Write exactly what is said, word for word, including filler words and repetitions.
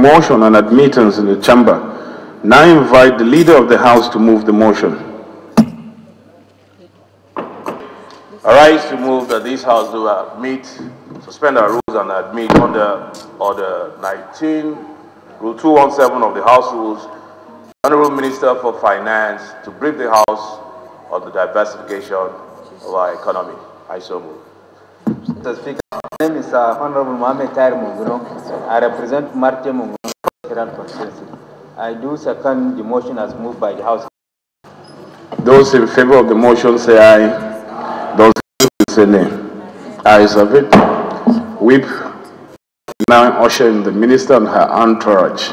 motion on admittance in the chamber. Now invite the leader of the House to move the motion. I rise to move that this House do admit, suspend our rules and admit under Order nineteen, Rule two one seven of the House Rules, Honorable Minister for Finance to brief the House on the diversification of our economy. I so move. Mister Speaker, my name is uh, Honorable Mohamed Tair Munguno. I represent Martia Munguno Federal Constituency. I do second the motion as moved by the House. Those in favor of the motion say aye. Those against say nay. Ayes have it. Whip now ushering the minister and her entourage.